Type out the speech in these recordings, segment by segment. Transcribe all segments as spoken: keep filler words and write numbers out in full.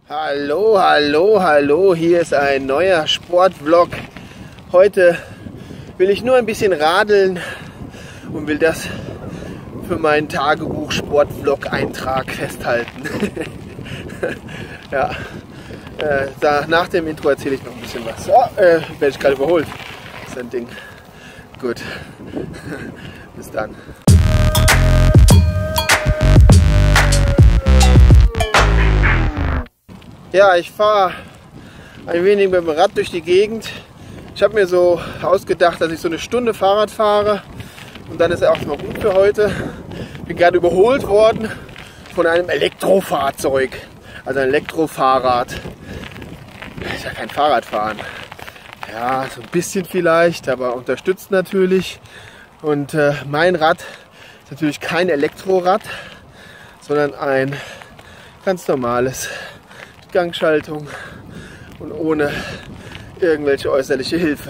Hallo, hallo, hallo, hier ist ein neuer Sportvlog. Heute will ich nur ein bisschen radeln und will das für meinen Tagebuch-Sportvlog-Eintrag festhalten. Ja, äh, da, nach dem Intro erzähle ich noch ein bisschen was. Oh, äh, werde ich gerade überholt. Das ist ein Ding. Gut, bis dann. Ja, ich fahre ein wenig mit dem Rad durch die Gegend. Ich habe mir so ausgedacht, dass ich so eine Stunde Fahrrad fahre und dann ist er auch mal gut für heute. Ich bin gerade überholt worden von einem Elektrofahrzeug, also ein Elektrofahrrad. Das ist ja kein Fahrradfahren. Ja, so ein bisschen vielleicht, aber unterstützt natürlich. Und äh, mein Rad ist natürlich kein Elektrorad, sondern ein ganz normales. Gangschaltung und ohne irgendwelche äußerliche Hilfe.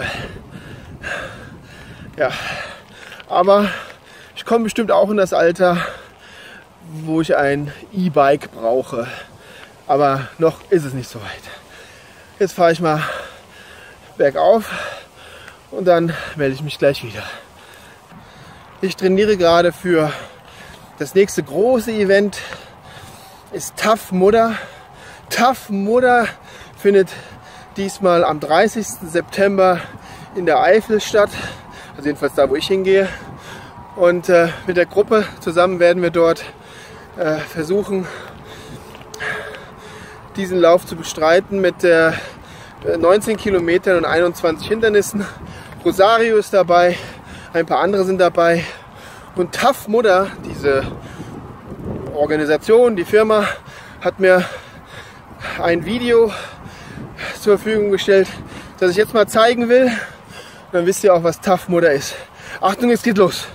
Ja, aber ich komme bestimmt auch in das Alter, wo ich ein E-Bike brauche. Aber noch ist es nicht so weit. Jetzt fahre ich mal bergauf und dann melde ich mich gleich wieder. Ich trainiere gerade für das nächste große Event. Ist Tough Mudder. Tough Mudder findet diesmal am dreißigsten September in der Eifel statt, also jedenfalls da, wo ich hingehe. Und äh, mit der Gruppe zusammen werden wir dort äh, versuchen, diesen Lauf zu bestreiten mit äh, neunzehn Kilometern und einundzwanzig Hindernissen. Rosario ist dabei, ein paar andere sind dabei. Und Tough Mudder, diese Organisation, die Firma, hat mir ein Video zur Verfügung gestellt, das ich jetzt mal zeigen will. Dann wisst ihr auch, was Tough Mudder ist. Achtung, es geht los!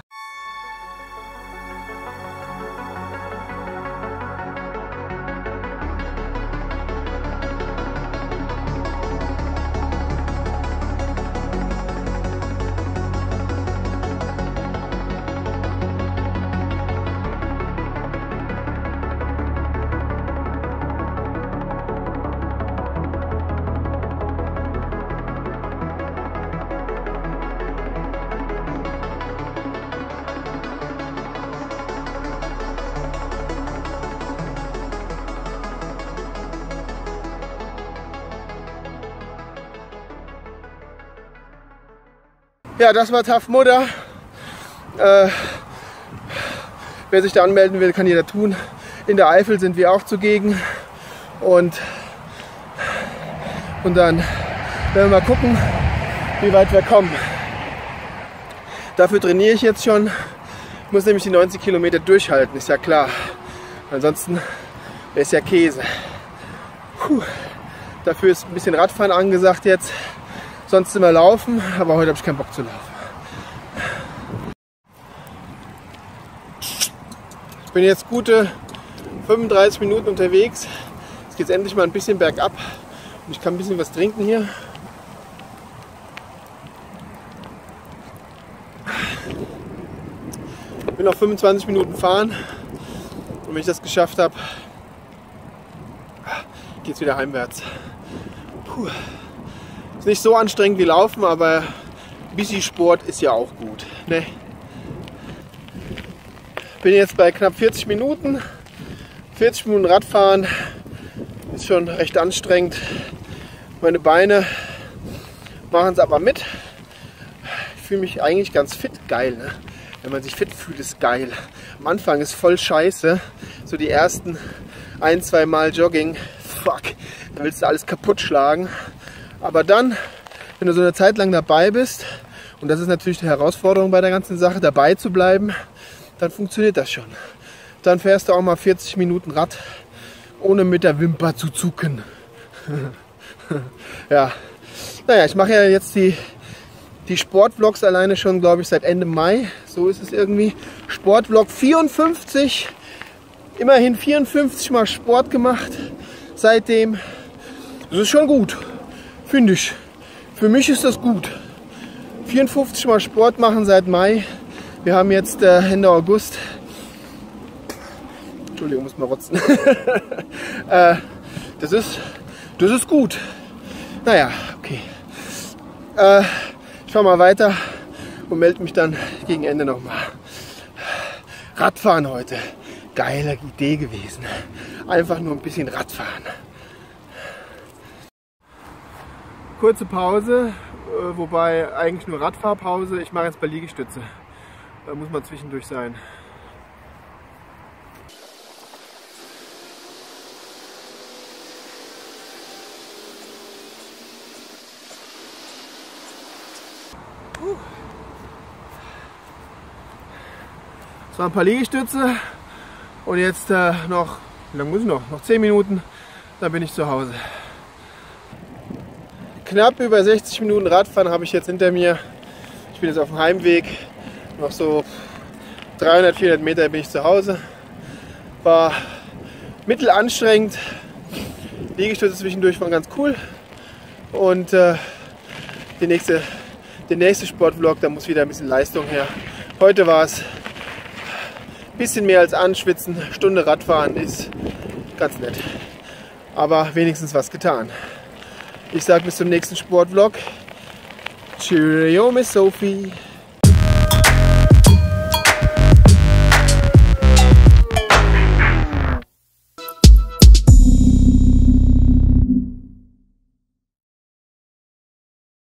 Ja, das war Tough Mudder. Äh, wer sich da anmelden will, kann jeder tun. In der Eifel sind wir auch zugegen. Und, und dann werden wir mal gucken, wie weit wir kommen. Dafür trainiere ich jetzt schon. Ich muss nämlich die neunzig Kilometer durchhalten, ist ja klar. Ansonsten wäre es ja Käse. Puh. Dafür ist ein bisschen Radfahren angesagt jetzt. Sonst immer laufen, aber heute habe ich keinen Bock zu laufen. Ich bin jetzt gute fünfunddreißig Minuten unterwegs. Jetzt geht es endlich mal ein bisschen bergab und ich kann ein bisschen was trinken hier. Ich will noch fünfundzwanzig Minuten fahren und wenn ich das geschafft habe, geht es wieder heimwärts. Puh. Ist nicht so anstrengend wie Laufen, aber ein bisschen Sport ist ja auch gut. Ne? Bin jetzt bei knapp vierzig Minuten. vierzig Minuten Radfahren ist schon recht anstrengend. Meine Beine machen es aber mit. Ich fühle mich eigentlich ganz fit. Geil, ne? Wenn man sich fit fühlt, ist geil. Am Anfang ist voll scheiße. So die ersten ein, zwei Mal Jogging. Fuck, da willst du alles kaputt schlagen. Aber dann, wenn du so eine Zeit lang dabei bist, und das ist natürlich die Herausforderung bei der ganzen Sache, dabei zu bleiben, dann funktioniert das schon. Dann fährst du auch mal vierzig Minuten Rad, ohne mit der Wimper zu zucken. Ja, naja, ich mache ja jetzt die, die Sportvlogs alleine schon, glaube ich, seit Ende Mai. So ist es irgendwie. Sportvlog vierundfünfzig, immerhin vierundfünfzig Mal Sport gemacht seitdem. Das ist schon gut. Finde ich. Für mich ist das gut. vierundfünfzig Mal Sport machen seit Mai. Wir haben jetzt äh, Ende August. Entschuldigung, muss mal rotzen. äh, Das ist, das ist gut. Naja, okay. Äh, ich fahre mal weiter und melde mich dann gegen Ende nochmal. Radfahren heute. Geile Idee gewesen. Einfach nur ein bisschen Radfahren. Kurze Pause, wobei eigentlich nur Radfahrpause. Ich mache jetzt bei Liegestütze. Da muss man zwischendurch sein. Das waren ein paar Liegestütze und jetzt äh, noch, wie lange muss ich noch? Noch zehn Minuten, dann bin ich zu Hause. Knapp über sechzig Minuten Radfahren habe ich jetzt hinter mir. Ich bin jetzt auf dem Heimweg. Noch so dreihundert, vierhundert Meter bin ich zu Hause. War mittelanstrengend. Liegestütze zwischendurch waren ganz cool. Und äh, die nächste, der nächste Sportvlog, da muss wieder ein bisschen Leistung her. Heute war es ein bisschen mehr als anschwitzen. Stunde Radfahren ist ganz nett. Aber wenigstens was getan. Ich sage bis zum nächsten Sportvlog. Cheerio, Miss Sophie.